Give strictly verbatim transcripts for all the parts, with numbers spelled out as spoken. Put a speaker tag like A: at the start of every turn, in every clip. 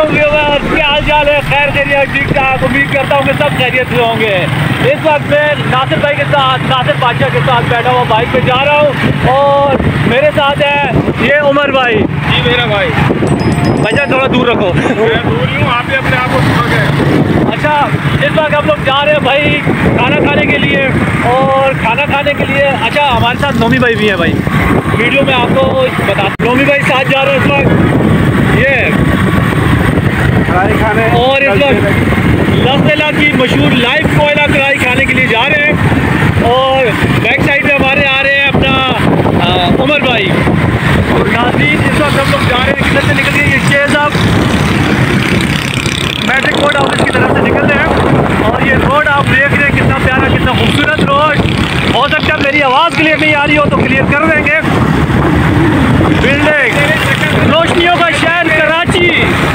A: वालेकुम व्यूअर्स, क्या हाल चाल है? खैर खैरियत, ठीक ठाक। उम्मीद करता हूँ कि सब खैरियत से होंगे। इस वक्त मैं नासिर भाई के साथ, नासिर बादशाह के साथ बैठा हुआ बाइक पे जा रहा हूँ और मेरे साथ है ये उमर भाई।
B: जी मेरा भाई।
A: भैया थोड़ा दूर रखो।
B: मैं दूर ही हूँ, आप भी अपने आप को सुनो गए।
A: अच्छा, इस वक्त हम लोग जा रहे हैं भाई खाना खाने के लिए और खाना खाने के लिए अच्छा हमारे साथ नोमी भाई भी हैं भाई। वीडियो में आपको बता, नोमी भाई साथ जा रहे हैं इस वक्त ये
B: कढ़ाई खाने
A: और इस वक्त लसला की मशहूर लाइव कोयला कढ़ाई खाने के लिए जा रहे हैं और बैक साइड में हमारे आ रहे हैं अपना आ, उमर भाई और नाज़रीन। इस वक्त हम लोग जा रहे हैं, किधर से निकल गए? ये शेर साहब मैट्रिक बोर्ड ऑफिस की तरफ से निकल रहे हैं और ये रोड आप देख रहे हैं, कितना प्यारा, कितना खूबसूरत रोड। हो सकता है मेरी आवाज़ क्लियर नहीं आ रही हो तो क्लियर कर देंगे। बिल्डिंग, रोशनियों का शहर कराची,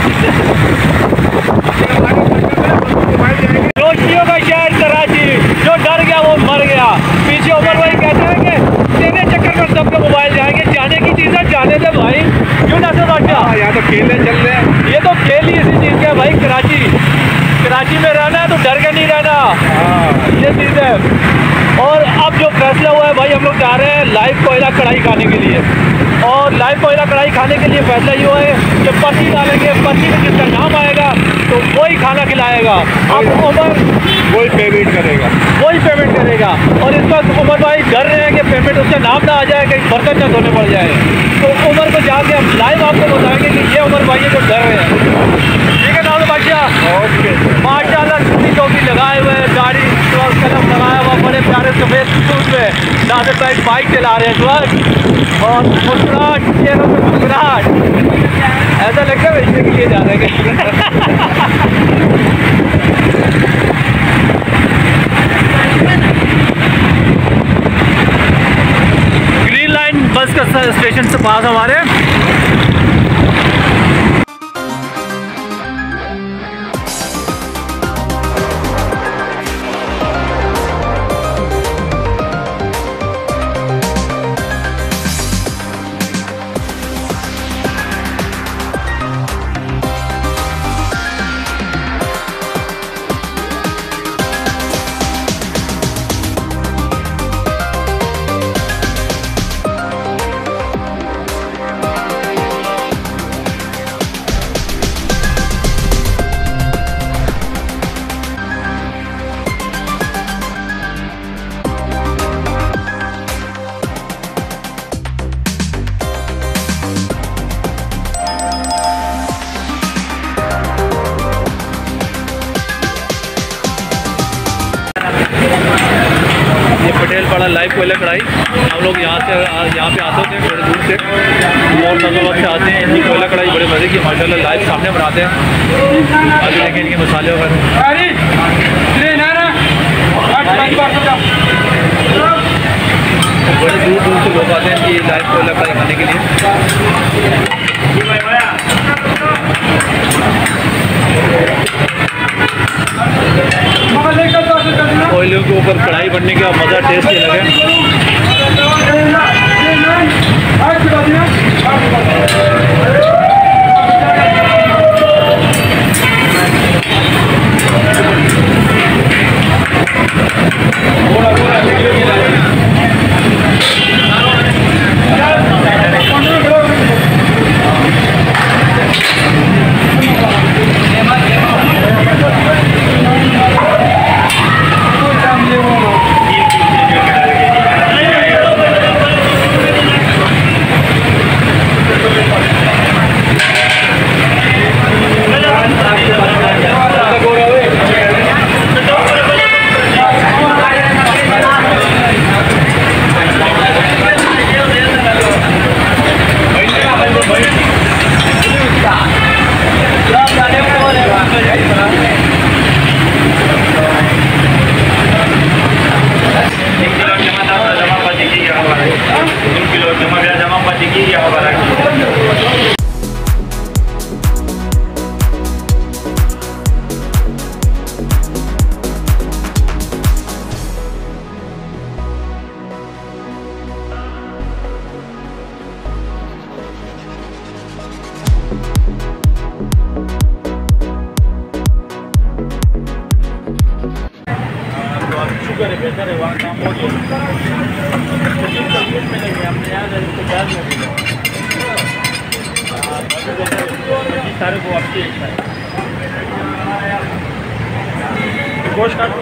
A: रोशनियों का शहर कराची। जो डर गया वो मर गया। पीछे उमर भाई कहते हैं कि तेरे चक्कर में सबके मोबाइल जाएंगे। जाने की चीज़ें जाने दे भाई, क्यों ना से बादशाह?
B: यहाँ तो खेलने चल रहे हैं।
A: ये तो खेल ही इसी चीज़ का भाई। कराची कराची में रहना है तो डर के नहीं रहना, ये चीज़ है। और अब जो फैसला हुआ है भाई, हम लोग जा रहे हैं लाइव कोयला कढ़ाई खाने के लिए और लाइव कोयला कढ़ाई खाने के लिए फैसला ये हुआ है कि पर्ची डालेंगे, पर्ची में जिसका नाम आएगा तो वही खाना खिलाएगा। अब उमर
B: वही पेमेंट करेगा,
A: वही पेमेंट करेगा और इस वक्त उमर भाई डर रहे हैं कि पेमेंट उसका नाम ना आ जाए, कहीं बर्तन न धोने पड़ जाए। तो उमर को जाके हम लाइव आपको बताएंगे कि ये उमर भाई है जो डर रहे हैं। ठीक है नाम बादशाह?
B: ओके।
A: माशाल्लाह टोपी टोपी लगाए हुए हैं, गाड़ी कलम लगाया हुआ, बड़े प्यारे सफेद सूट में नासिर भाई बाइक चला रहे हैं इस वक्त और मुस्कुराहट, चेहरों पे मुस्कुराहट, ऐसा लगता है बेचने के लिए जा रहे हैं। ग्रीन लाइन बस का स्टेशन से पास हमारे पटेल पड़ा लाइव कोयला कढ़ाई। हम लोग यहाँ से यहाँ पे आते हैं बड़े दूर से और नजर से आते हैं। इनकी कोयला कढ़ाई बड़े मज़े की माशाल्लाह लाइव सामने बनाते हैं। आगे देखें इनके मसाले वगैरह। बड़े दूर दूर से लोग आते हैं इनकी लाइव कोयला कढ़ाई खाने के लिए। कोयलों के ऊपर कढ़ाई बनने का मज़ा, टेस्ट ही लगे। सारे को आपके गोश्त काट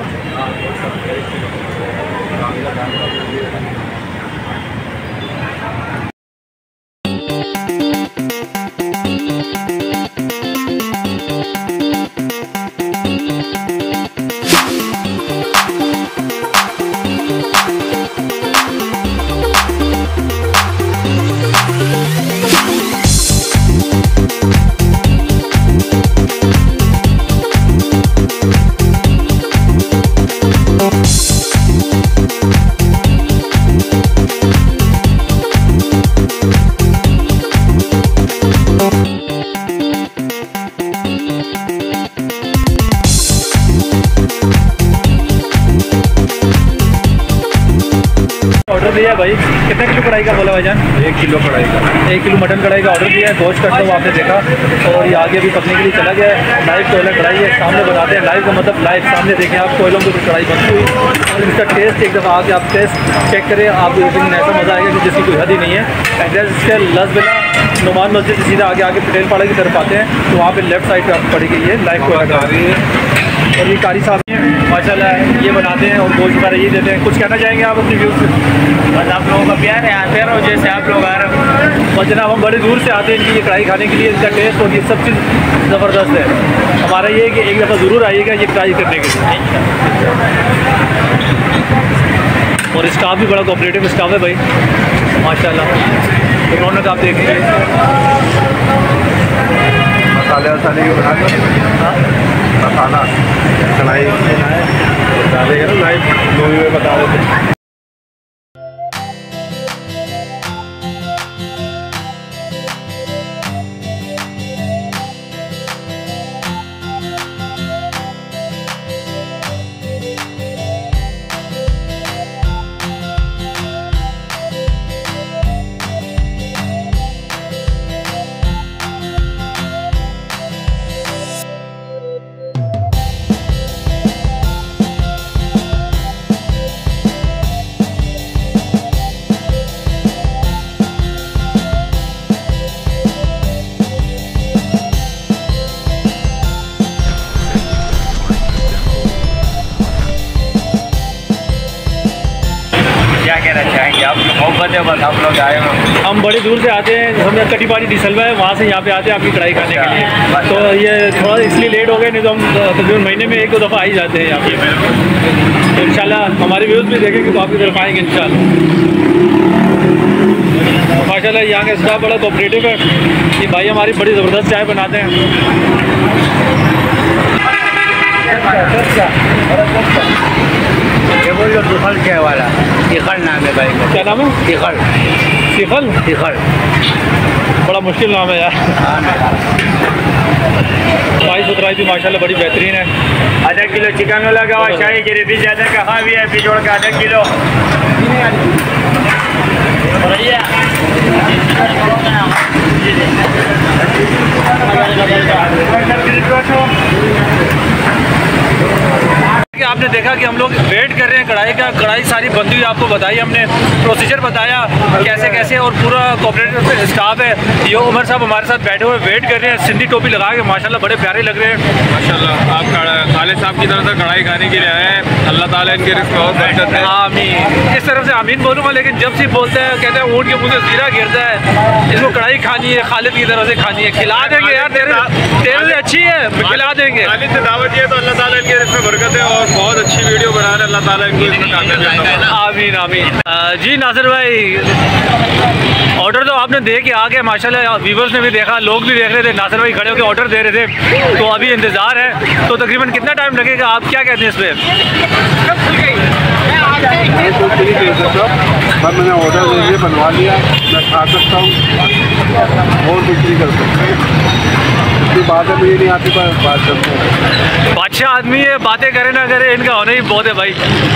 A: ऑर्डर दिया है भाई। कितने किलो कढ़ाई का बोला भाईजान?
B: एक किलो कढ़ाई का।
A: एक किलो मटन कढ़ाई का ऑर्डर दिया है। गोश्त कट को आपने देखा और ये आगे भी पकने के लिए चला गया है। लाइव कोयला कढ़ाई है, सामने बनाते हैं। लाइव का मतलब लाइव सामने देखें आप, कोयलों की कढ़ाई बनती हुई और इसका टेस्ट एक दफ़ा आके आप टेस्ट चेक करें, आपको लेकिन ऐसा मज़ा आएगा कि जिसकी कोई हद ही नहीं है। एड्रेस इसके लसबिला नुमान मस्जिद से सीधा आगे आगे पटेल पाड़ा की तरफ आते हैं तो वहाँ पे लेफ्ट साइड पे आपको पड़ी गई है लाइव कोयला कढ़ाई है। और ये कारी साहब हैं माशाल्लाह, ये बनाते हैं और गोश्त वगैरह ये देते हैं। कुछ कहना चाहेंगे आप अपनी व्यूज़ से?
C: बस आप लोगों का प्यार है, आते रहो जैसे आप लोग आ रहे हो।
A: और जनाब हम बड़ी दूर से आते हैं इनकी ये कढ़ाई खाने के लिए। इसका टेस्ट और ये सब चीज़ ज़बरदस्त है। हमारा ये है कि एक दफ़ा ज़रूर आइएगा ये ट्राई करने के लिए। और स्टाफ भी बड़ा कोऑपरेटिव स्टाफ है भाई माशाल्लाह। रौनक आप देखेंगे।
B: मसाले वसाले के बना दो। मसाला कढ़ाई डालेगा ना, लाइव मूवी में बता देते।
C: क्या कहना चाहेंगे आप? मोहब्बत है बस, आप लोग आए हो।
A: हम बड़ी दूर से आते हैं, हमें कटीपाड़ी डिसलवा है वहाँ से यहाँ पे आते हैं आपकी कढ़ाई खाने के लिए। तो ये थोड़ा इसलिए लेट हो गए, नहीं तो हम तकरीबन महीने में एक दो दफ़ा आ ही जाते हैं यहाँ पे। तो इंशाल्लाह हमारे व्यूज़ भी देखेंगे तो आपकी तरफ आएँगे इंशाल्लाह। माशाल्लाह यहाँ का स्टाफ बड़ा कोऑपरेटिव है। ये भाई हमारी बड़ी ज़बरदस्त चाय बनाते हैं।
C: ये बोल लो तिखल चाय वाला, तिखल नाम है भाई का।
A: क्या नाम है?
C: तिखल
A: तिखल।
C: तिखल
A: बड़ा मुश्किल नाम है यार। साफ़ सुथराई भी माशाल्लाह बड़ी बेहतरीन है।
C: आधा किलो चिकन लगा हुआ, शाही गिरेवी ज़्यादा कहा भी है, पिछोड़ का आधा किलो।
A: कि आपने देखा कि हम लोग वेट कर रहे हैं कढ़ाई का। कढ़ाई सारी बंदी हुई आपको बताई हमने, प्रोसीजर बताया कैसे कैसे, और पूरा कोऑपरेटिव स्टाफ है। ये उमर साहब हमारे साथ बैठे हुए वेट कर रहे हैं, सिंधी टोपी लगा के माशाल्लाह बड़े प्यारे लग रहे हैं
B: माशाल्लाह। आप खालिद साहब की तरफ से कढ़ाई खाने के लिए आए हैं, अल्लाह ताला इनके रिस्क में बहुत बरकत है।
A: आमीन। इस तरफ से आमीन बोलूँगा, लेकिन जब से बोलते हैं कहते हैं ऊँट के मुँह से जीरा गिरता है। इसको कढ़ाई खानी है, खालिद की तरफ से खानी है। खिला देंगे यार, तेरे तेरे से अच्छी है, खिला देंगे।
B: खालिद से दावत ये तो अल्लाह ताला इनके रिस्क में बरकत है और बहुत अच्छी वीडियो बना रहे हैं। अल्लाह ताला इनको इसमें कामयाबी अता फरमाए।
A: आमीन आमीन। जी नासिर भाई, ऑर्डर तो आपने दे के आ गए माशाल्लाह। व्यूवर्स ने भी देखा, लोग भी देख रहे थे, नासिर भाई खड़े होकर ऑर्डर दे रहे थे। तो अभी इंतज़ार है, तो तकरीबन कितना टाइम लगेगा, आप क्या कहते हैं इस पर?
B: बस मैंने ऑर्डर दे दिया, बनवा लिया, मैं खा सकता हूँ और कुछ नहीं कर सकता। इसकी बातें मुझे नहीं आती, पर बात करते हैं।
A: बादशाह आदमी है, बातें करे ना करे, इनका होना ही बहुत है भाई।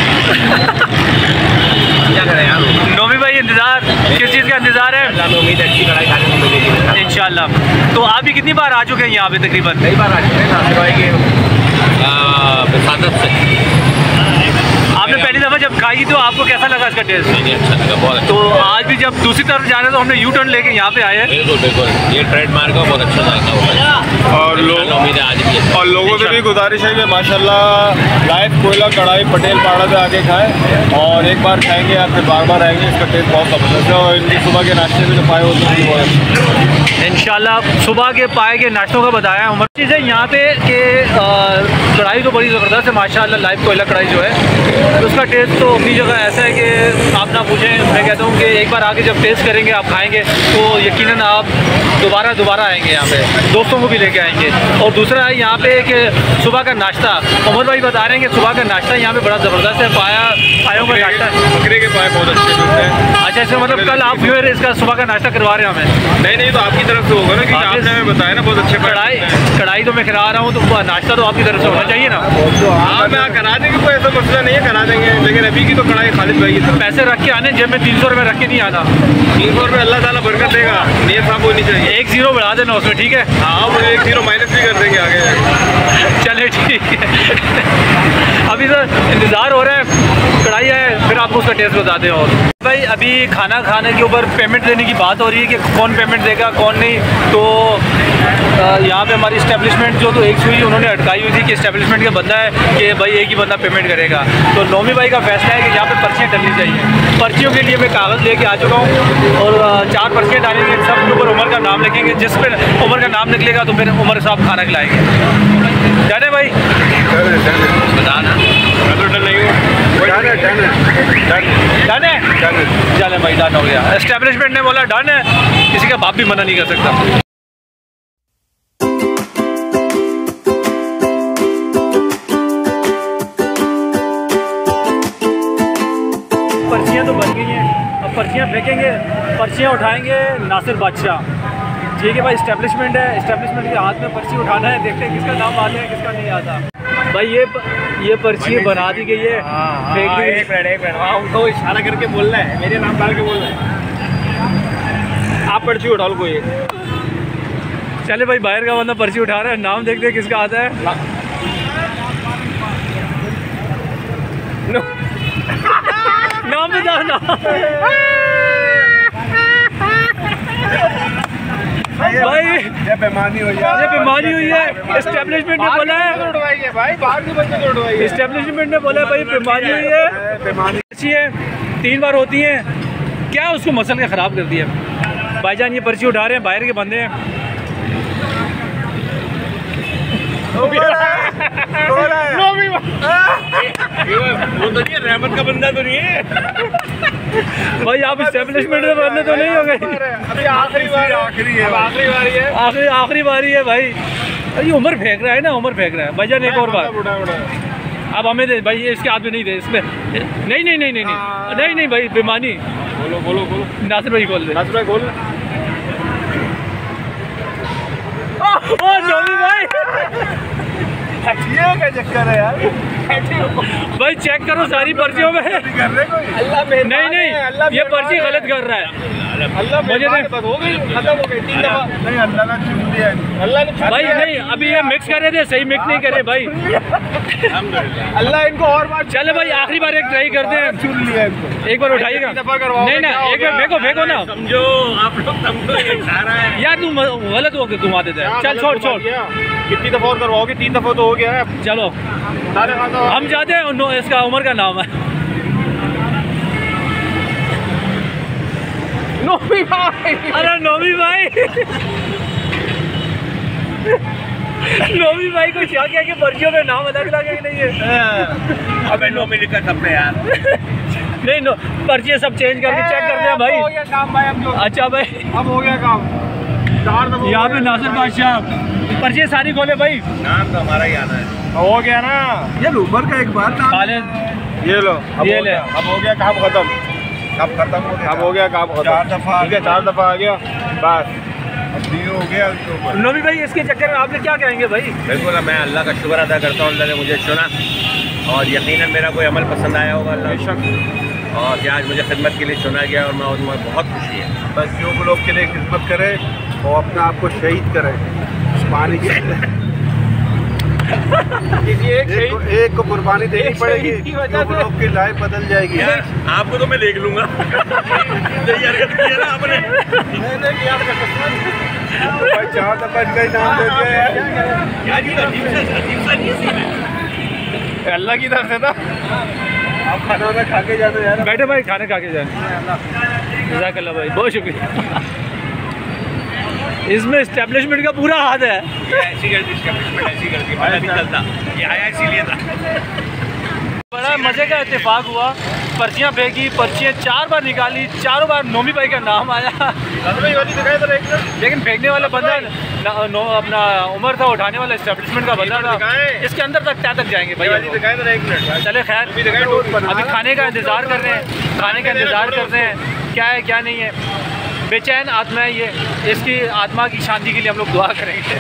C: क्या करें यार।
A: नोमी भाई इंतज़ार, किस चीज़ का इंतज़ार है?
C: उम्मीद अच्छी कढ़ाई खाने को मिलेगी
A: इंशाल्लाह। तो आप भी कितनी बार आ चुके हैं यहाँ पे? तकरीबन
C: कई बार आ चुके हैं नासिर भाई के सादत से।
A: आपने पहली दफ़ा जब जब खाई तो आपको कैसा लगा इसका टेस्ट?
D: नहीं, अच्छा लगा, बहुत अच्छा।
A: तो आज भी जब दूसरी तरफ जा रहे हैं तो हमने यू टर्न लेके यहाँ पे आए हैं।
D: बिल्कुल बिल्कुल, ये ट्रेडमार्क का बहुत अच्छा जाएगा होगा
B: और लोग
D: उम्मीद है आज भी है।
B: और लोगों से भी गुजारिश है कि माशाल्लाह लाइव कोयला कढ़ाई पटेल पाड़ा से आके खाएं, और एक बार खाएंगे या फिर बार बार आएंगे। इसका टेस्ट बहुत ज़बरदस्त है, और इनकी सुबह के नाश्ते में जो पाए होते हैं बहुत अच्छे।
A: इंशाल्लाह सुबह के पाए के नाश्तों का बताया उमर चीज़ है यहाँ पे कि कढ़ाई तो बड़ी ज़बरदस्त है माशाल्लाह। लाइव कोयला कढ़ाई जो है तो उसका टेस्ट तो अपनी जगह ऐसा है कि आप ना पूछें। मैं कहता हूँ कि एक बार आके जब टेस्ट करेंगे, आप खाएंगे तो यकीनन आप दोबारा दोबारा आएंगे यहाँ पे, दोस्तों को भी लेके आएंगे। और दूसरा है यहाँ पे कि सुबह का नाश्ता, उमर भाई बता रहे हैं कि सुबह का नाश्ता यहाँ पे बड़ा ज़बरदस्त है। पाया पायों का नाश्ता,
B: बकरे के पाए बहुत अच्छे मिलते हैं।
A: अच्छा इसका मतलब कल आप जो है इसका सुबह का नाश्ता करवा रहे हैं हमें?
B: नहीं नहीं, तो आपकी तरफ से होगा ना, क्योंकि आपने हमें बताया ना बहुत अच्छे
A: कढ़ाई कढ़ाई तो मैं करा रहा हूँ, तो नाश्ता तो आपकी तरफ से होना चाहिए ना।
B: हाँ, मैं करा देंगे, कोई ऐसा मसला नहीं है, करा देंगे। लेकिन अभी की तो कढ़ाई खालिद भाई की।
A: पैसे रख के आने, जेब में तीन सौ रुपये रख के नहीं आना।
B: तीन सौ रुपये अल्लाह ताला बरकत देगा, नीयत साफ होनी चाहिए।
A: एक जीरो बढ़ा देना उसमें, ठीक है?
B: हाँ, मुझे एक जीरो माइनस भी कर देंगे आगे।
A: चले ठीक है। अभी तो इंतज़ार हो रहा है, कढ़ाई है, फिर आपको उसका टेस्ट बताते हैं। और भाई अभी खाना खाने के ऊपर पेमेंट देने की बात हो रही है कि कौन पेमेंट देगा कौन नहीं। तो यहाँ पे हमारी इस्टेब्लिशमेंट जो तो एक सुई उन्होंने अटकाई हुई थी कि इस्टेब्लिशमेंट का बंदा है कि भाई एक ही बंदा पेमेंट करेगा। तो नौमी भाई का फैसला है कि यहाँ पे पर्चियाँ डलनी चाहिए। पर्चियों के लिए मैं कागज़ लेके आ चुका हूँ, और चार पर्चियाँ डालेंगे, सब के ऊपर उमर का नाम लिखेंगे। जिस पर उमर का नाम निकलेगा तो फिर उमर साहब खाना खिलाएंगे। जाने भाई बताना
B: नहीं हूँ,
A: डन है, चले भाई डन हो गया। एस्टेब्लिशमेंट ने बोला डन है, किसी का बाप भी मना नहीं कर सकता। पर्चियाँ तो बन गई हैं, अब पर्चियाँ फेंकेंगे, पर्चियाँ उठाएंगे नासिर बादशाह। ठीक है भाई, इस्टेब्लिशमेंट है, इस्टेब्लिशमेंट के हाथ में पर्ची उठाना है, देखते हैं किसका नाम आता है किसका नहीं आता। भाई ये ये पर्ची बना दी गई है, फेंक दी गई।
C: एक मिनट एक मिनट, हाँ उनको इशारा करके बोलना है, मेरे नाम डाल के बोलना है। आप पर्ची उठा लो कोई।
A: चले भाई, बाहर का बंदा पर्ची उठा रहा है, नाम देखते हैं किसका आता है। नाम बताना भाई,
B: ये बेमानी हुई है,
A: ये बीमारी हुई है। एस्टेब्लिशमेंट ने बोला है
B: भाई, बाहर के बच्चे उठवाइए।
A: एस्टेब्लिशमेंट ने बोला है भाई बीमारी हुई है,
B: बेमानी
A: अच्छी है, तीन बार होती है, क्या उसको मसल के ख़राब कर दिया। भाईजान ये पर्ची उठा रहे हैं, बाहर के बंदे हैं।
C: वो तो नहीं है, रहमत का बंदा तो नहीं है
A: भाई आप एस्टेब्लिशमेंट में बनने तो नहीं हो गए।
B: अभी आखिरी बार आखिरी है
C: आखिरी बारी है,
A: आखिरी आखिरी बारी है भाई। अरे ये उमर फेंक रहा है ना, उमर फेंक रहा है। भाईजान एक और बात, अब हमें दे भाई, इसके हाथ में नहीं दे, इसमें नहीं नहीं नहीं नहीं नहीं नहीं नहीं भाई बेमानी।
C: बोलो बोलो बोलो,
A: नासिर भाई खोल दे,
C: नासिर भाई खोल।
A: ओ नौमी भाई,
B: ये क्या चक्कर है यार?
A: भाई चेक करो सारी पर्चियों में।
C: अल्लाह में
A: नहीं नहीं, ये पर्ची गलत कर रहा है।
C: अल्लाह
A: मुझे
C: मुझे बस हो गई, खत्म हो गई तीन दफा।
B: नहीं, अल्लाह ने चुन लिया है।
C: अल्लाह ने
A: भाई नहीं, अभी ये मिक्स कर रहे थे, सही मिक्स नहीं करे भाई।
C: अल्लाह इनको और बार
A: चले भाई आखिरी बार एक ट्राई करते हैं,
B: चुन लिया इनको।
A: एक बार उठाइएगा।
C: दफा करवाओ,
A: नहीं ना, एक बार फेंको फेंको ना
C: समझो आप लोग, समझो ये सारा है
A: यार, तुम गलत हो गए, घुमा देते हैं। चल छोड़ छोड़,
C: कितनी दफा और करवाओगे? तीन दफा तो हो गया है।
A: चलो
C: सारे खाना
A: हम जाते हैं। नो, इसका उमर का नाम है
C: नौमी भाई।
A: अरे नौमी भाई, नौमी भाई को क्या क्या कि पर्चियों में नाम अलग अलग है कि नहीं है?
C: अबे नौमी लिखा सबने यार।
A: नहीं नो, पर्ची सब चेंज करके चेक करते हैं भाई।
C: हो गया काम भाई, अब जो
A: अच्छा भाई,
C: अब हो गया काम। चार दफा
A: यहाँ पे नासिर बादशाह पर्ची सारी खोले भाई।
C: नाम तो हमारा ही आना है। हो गया ना
B: ये उमर का एक बार था।
A: खालिद
C: ये लो, अब
A: ये
C: हो
A: ले।
C: गया, अब हो गया काम खत्म।
B: अब खत्म हो गया,
C: अब हो गया काम खत्म।
B: चार दफा
C: ठीक है, चार दफा आ गया बस।
B: अब तीन हो गया उसके ऊपर।
A: नौमी भाई, इसके चक्कर में आपने क्या कहेंगे भाई?
C: बिल्कुल, मैं अल्लाह का शुक्र अदा करता हूँ, अल्लाह ने मुझे चुना और यकीनन मेरा कोई अमल पसंद आया होगा अल्लाह शक, और कि आज मुझे खिदमत के लिए चुना गया और मैं उसमें बहुत खुशी है।
B: बस जो लोग के लिए खिदमत करे और अपने आप को शहीद करे पानी के
A: किसी एक
B: एक को, एक को कुर्बानी देनी पड़ेगी, लोग लोग की लाइफ बदल जाएगी।
C: यार आपको तो मैं देख लूंगा।
B: भाई जहाँ तक इनका ही नाम लेते हैं
A: अल्लाह की तरफ से था।
B: आप खाना वाना खा के जाते यार।
A: बैठे भाई, खाने खा के जाए। जज़ाकल्लाह भाई, बहुत शुक्रिया। इसमें एस्टेब्लिशमेंट का पूरा हाथ है।
C: ये ऐसी करती एस्टेब्लिशमेंट ऐसी करती पता नहीं चलता, ये आया इसीलिए था।
A: बड़ा मज़े का इत्तेफाक हुआ, पर्चियाँ फेंकी, पर्चियाँ चार बार निकाली, चारों बार नोमी भाई का नाम आया। लेकिन फेंकने वाला बंदा न, नो, अपना उमर था, उठाने वाला एस्टेब्लिशमेंट का बंदा था। इसके अंदर तक क्या तक जाएंगे भाई? चले खैर, अभी खाने का इंतज़ार कर रहे हैं, खाने का इंतज़ार कर रहे हैं, क्या है क्या नहीं है। बेचैन आत्मा है ये, इसकी आत्मा की शांति के लिए हम लोग दुआ करेंगे।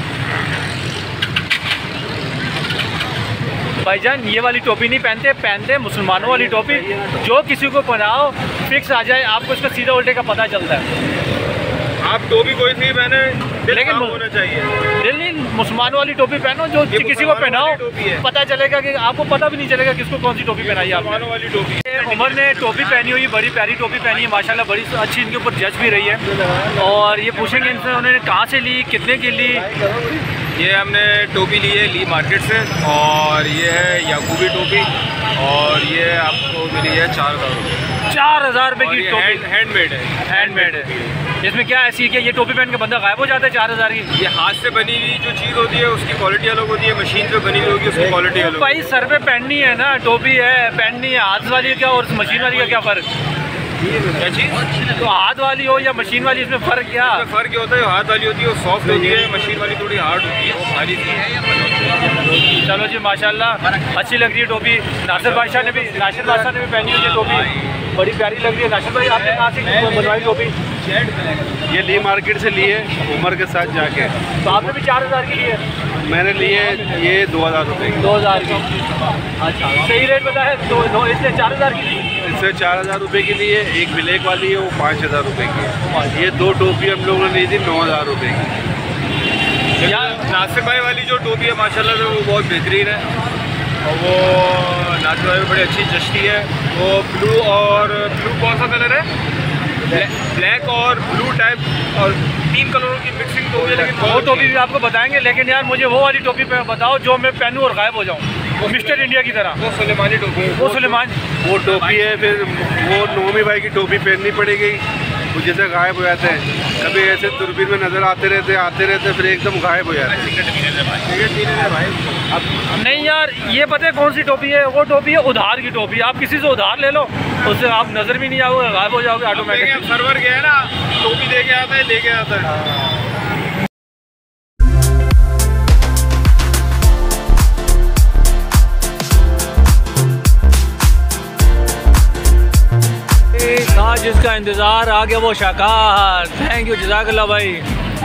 A: भाईजान ये वाली टोपी नहीं पहनते, पहनते मुसलमानों वाली टोपी। जो किसी को पहनाओ फिक्स आ जाए, आपको इसका सीधा उल्टे का पता चलता है।
B: आप टोपी कोई थी मैंने,
A: लेकिन
B: होना चाहिए।
A: दिल्ली मुसलमान वाली टोपी पहनो, जो किसी को पहनाओ पता चलेगा कि आपको पता भी नहीं चलेगा किसको कौन सी टोपी पहनाई है आपने।
B: वाली टोपी
A: उमर ने टोपी पहनी हुई, बड़ी प्यारी टोपी पहनी है माशाल्लाह, बड़ी अच्छी इनके ऊपर जज भी रही है। और ये पूछेंगे इनसे उन्होंने कहाँ से ली, कितने की ली।
B: ये हमने टोपी ली है ली मार्केट से, और ये है याकूबी टोपी, और ये आपको मिली है चार हज़ार रुपये
A: चार हज़ार रुपये की टोपी।
B: हैंडमेड है।
A: हैंडमेड है। इसमें क्या ऐसी है कि ये टोपी पहन के बंदा गायब हो जाता है चार हज़ार की?
B: ये हाथ से बनी हुई जो चीज़ होती है उसकी क्वालिटी अलग होती है, मशीन पे बनी हुई होगी उसकी क्वालिटी अलग।
A: भाई सर पे पहननी है ना, टोपी है पहननी है, हाथ वाली क्या और मशीन वाली का क्या फ़र्क?
B: क्या चीज़?
A: तो हाथ वाली हो या मशीन वाली, इसमें फ़र्क क्या?
B: इसमें फ़र्क क्या होता है? हाथ वाली होती है वो सॉफ्ट होती है, मशीन वाली थोड़ी हार्ड होती है, वो भारी सी है।
A: चलो जी माशाल्लाह अच्छी लग रही है टोपी। नासिर बादशाह ने भी नासिर बादशाह ने भी पहनी हुई है टोपी, बड़ी प्यारी लग रही है। नासिर भाई आपने कहाँ से बनवाई टोपी?
B: ये ली मार्केट से ली है उमर के साथ जाके।
A: तो आपने भी चार हज़ार की ली है?
B: मैंने लिए ये दो हज़ार रुपये की।
A: दो हज़ार की। अच्छा सही रेट बताया, दो दो इसलिए चार हज़ार की ली।
B: इससे चार हज़ार रुपये की ली है, एक ब्लैक वाली है वो पाँच हज़ार रुपये की है। ये दो टोपी हम लोगों ने ली थी नौ हज़ार रुपये की। यार नासिर भाई वाली जो टोपी है माशाल्लाह से वो बहुत बेहतरीन है, और वो नासिर भाई में बड़ी अच्छी जश्ती है। वो ब्लू और ब्लू कौन सा कलर है? ब्लैक और ब्लू टाइप, और तीन कलरों की मिक्सिंग टोपी है। लेकिन
A: वो टोपी भी आपको बताएंगे, लेकिन यार मुझे वो वाली टोपी पे बताओ जो मैं पहनूँ और गायब हो जाऊँ, वो मिस्टर इंडिया की तरह।
B: वो सुलेमानी टोपी,
A: वो सुलेमान
B: वो टोपी है। फिर वो नोमी भाई की टोपी पहननी पड़ेगी, वो जैसे गायब हो जाते हैं, कभी ऐसे दूरबीन में नज़र आते रहते आते रहते फिर एकदम गायब हो जाते हैं। भाई
A: अब नहीं यार, ये पता है कौन सी टोपी है? वो टोपी है उधार की टोपी। आप किसी से उधार ले लो, उससे आप नज़र भी नहीं आओगे, गायब हो जाओगे ऑटोमेटिक।
B: सर्वर गया है ना, टोपी दे के आता है लेके आता है।
A: जिसका इंतज़ार आ गया वो शाकार। थैंक यू जज़ाकल्लाह भाई।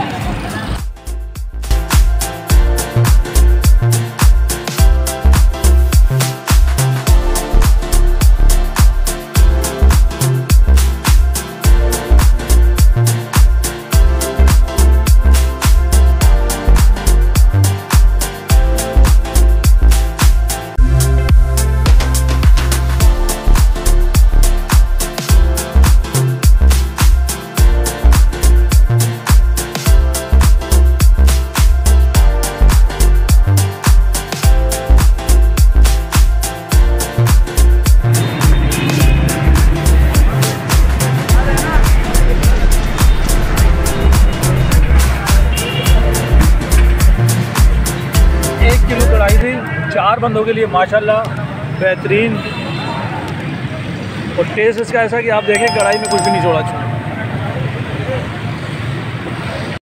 A: चार बंदों के लिए माशाल्लाह बेहतरीन, और टेस्ट इसका ऐसा कि आप देखें कढ़ाई में कुछ भी नहीं छोड़ा।